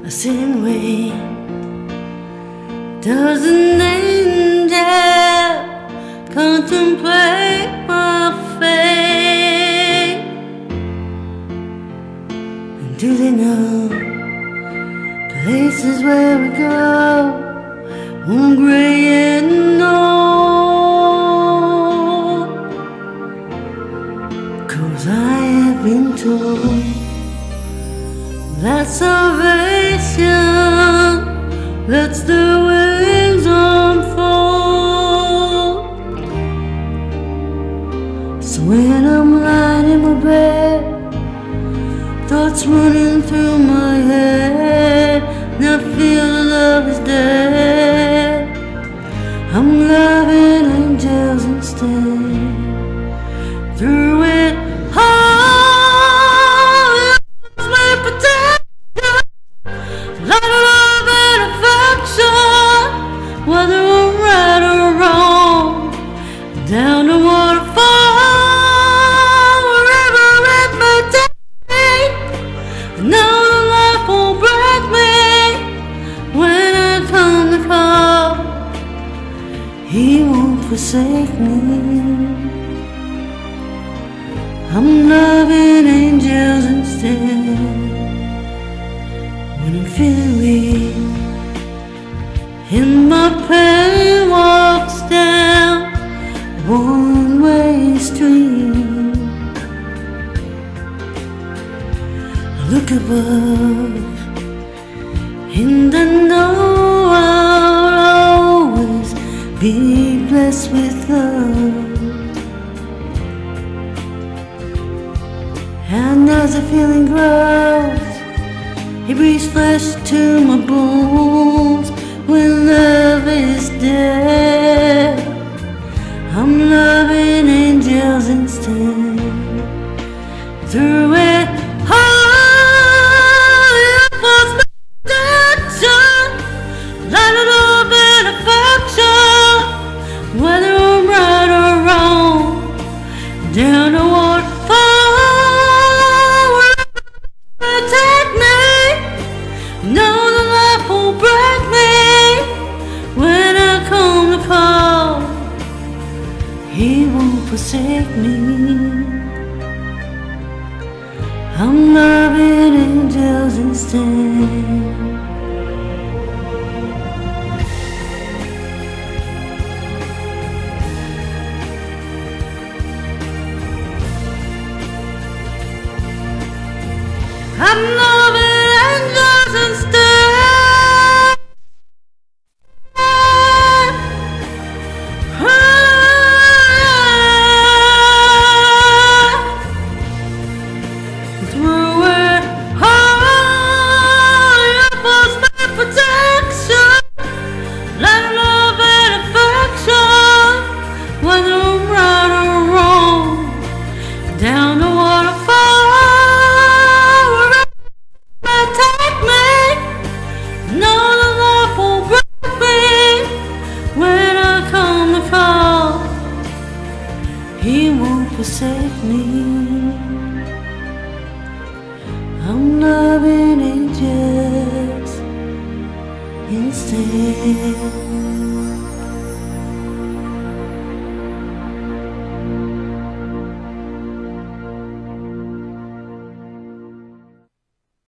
I sit and wait. Does an angel contemplate my fate? And do they know places where we go, one gray and old? 'Cause I have been told that salvation lets the wings unfold. So when I'm lying in my bed, thoughts running through my head, and I feel the love is dead, I'm loving angels instead. Through it all, it's my protection, light of love and affection. Whether I'm right or wrong, down the waterfall, wherever it may take me, I know the life won't break me. When I come to call, He won't forsake me. I'm loving angels instead. When I'm feeling weak and my pain walks down a one-way street, I look above and I know I'll always be blessed with love. And as the feeling grows, He breathes flesh to my bones. When love is dead, I'm loving angels instead. Through it all, it was my protection, light of love and affection. Whether I'm right or wrong, down the waterfall, take me. No, the life won't break me. When I come to call, He won't forsake me. I'm loving angels instead. I'm loving angels instead. Through it all, it was my protection, light of love and affection. Whether I'm right or wrong, down the waterfall, take me. No, the love won't break me. When I come to call, He won't forsake me. I'm loving angels instead.